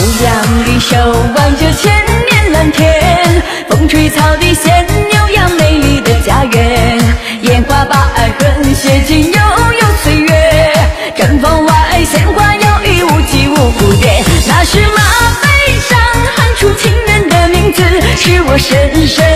阳离手望着千年蓝天，风吹草低见牛羊，美丽的家园。烟花把爱恨写进悠悠岁月，毡房外鲜花摇曳，无际无蝴蝶。那是马背上喊出情人的名字，是我深深